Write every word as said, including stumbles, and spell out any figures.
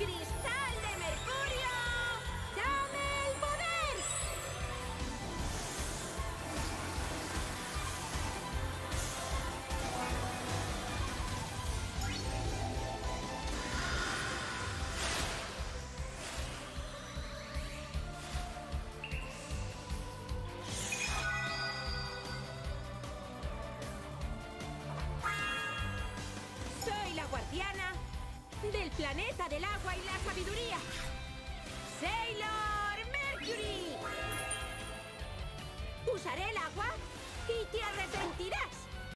¡Cristal de Mercurio! ¡Dame el poder! Soy la guardiana del planeta del agua y la sabiduría. ¡Sailor Mercury! Usaré el agua y te arrepentirás.